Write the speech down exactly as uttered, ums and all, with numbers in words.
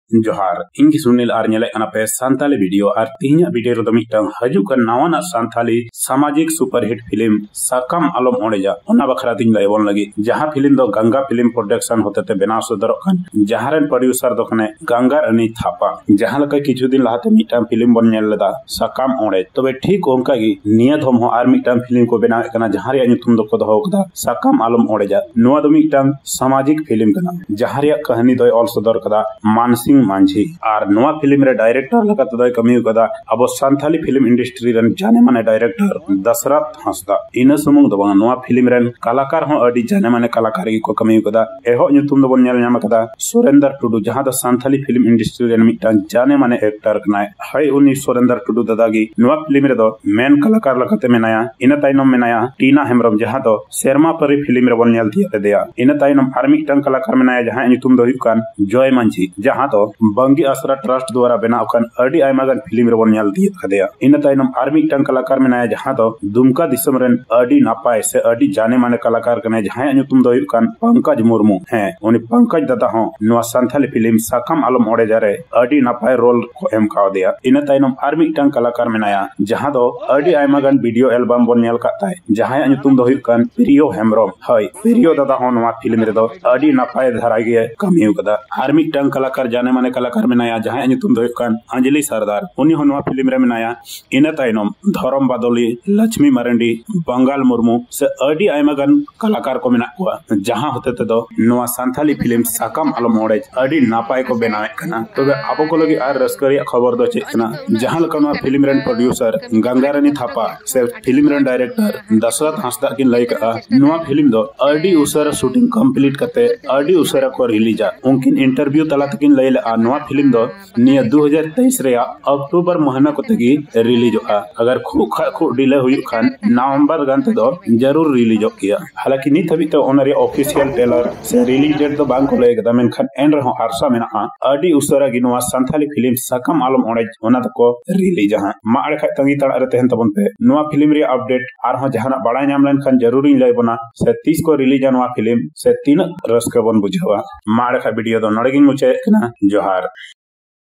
जोहार इन सुनील आर नेले कना पे सांताली वीडियो और तीन वीडियो रो मिटंग हजू का नवाना सांताली सामाजिक सुपरहिट फिल्म साकाम आलम ओडेजा ओना बखरा दिन लाइबन लगी जहां फिल्म दो गंगा फिल्म प्रोडक्शन होते ते बेनाव सदर खान जहां रेन प्रोड्यूसर दो कने गंगा रानी थापा जहां लका किछु दिन लाते मिटंग फिल्म बन नेल लदा साकाम ओडे तबे ठीक ओंका गी नियत हम हो आर मिटंग फिल्म को बनाव कना जहां रे नुतुम दो को दो कदा साकाम आलम ओडेजा नोआ दो मिटंग सामाजिक फिल्म कना जहां रे कहानी दो ऑल सदर कदा मानसिंग मांझी और नवा फिल्म रे डायरेक्टर लगाते दो कमी कदा अब सांथाली फिल्म इंडस्ट्री रन जाने माने डायरेक्टर दशरथ हंसदा इन सुमुंग दो नवा फिल्म रन कलाकार हो अडी जाने माने कलाकार को कमी कदा एहो नुतुम दो नेल नाम कदा सुरेंद्र टुडू जहां द सांथाली फिल्म इंडस्ट्री रन मिटान जाने माने एक्टर कनाय हाय उनी सुरेंद्र टुडू दादागी नवा फिल्म रे दो मेन कलाकार लगाते मेनाया इन ताइनम मेनाया टीना हेमरम जहां दो शर्मा परी फिल्म रे बन नेल दिया देया इन ताइनम आर्मी टंग कलाकार मेनाया जहां नुतुम दो हुकान जॉय मांझी जहां दो बंगी आसरा ट्रस्ट द्वारा बनाव खान अडी आयमागन फिल्म रे बन नेल दिया खदेया इन ताइनम आर्मी टंग कलाकार मेनाया जहां दो दुमका दिसम रन अडी नापाय से अडी जाने माने कलाकार कने जहां नुतुम दो हुकान पंकज मुर्मू है उनी पंकज दादा हो नवा सांथाली फिल्म साकाम आलम ओडेजा रे अडी नापाय रोल को एम काव दिया इन ताइनम आर्मी टंग कलाकार मेनाया जहां दो अडी आयमागन वीडियो एल्बम बन नेल काताय जहां नुतुम दो हुकान प्रियो हेमरम हाय प्रियो दादा हो नवा फिल्म रे दो अडी नापाय धराय गे कमी कदा आर्मी टंग कलाकार जाने माने कलाकार मेनाया जहां नुतुम दो हुकान अंजलि सरदार उनी हो नवा फिल्म रे मेनाया इन ताइनम धरम बादली लक्ष्मी मारंडी बंगाल मुर्मू से अडी आयमागन कलाकार को मेना हुआ जहां होते ते दो नवा सांथाली फिल्म साकाम आलम ओडे अडी नापाय को बनावे कना तबे आबो को लगी आर रस्करी खबर दो चेतना जहां लका फिल्म रेन प्रोड्यूसर गंगा रानी थापा से फिल्म रेन डायरेक्टर दशरथ हंसदा किन लई का नवा फिल्म दो अडी उसर शूटिंग कंप्लीट करते अडी उसर को रिलीजा उनकिन इंटरव्यू तला तकिन लई ले नवा फिल्म दो निया दो हज़ार तेईस रे अक्टूबर महीना को तगी रिलीज होगा अगर खूब खूब डिले हुई खान नवंबर गंत दो जरूर रिलीज हो किया हालांकि नित हबी तो ओनरे ऑफिशियल ट्रेलर से रिलीज डेट तो बांग को लेगा मेन खान एन रहो आरसा मेना अडी उसरा गिनवा सांथाली फिल्म साकाम आलम ओडे ओना को रिलीज हां मा अड़े खा तंगी तड़ा रे तहन तबन पे नवा फिल्म रे अपडेट आर हो जहाना बड़ा नाम लेन खान जरूरी लय बना से तीस को रिलीज नवा फिल्म से तीन रस के बन बुझावा मा अड़े खा वीडियो दो नड़गिन मुचे ना जोहार।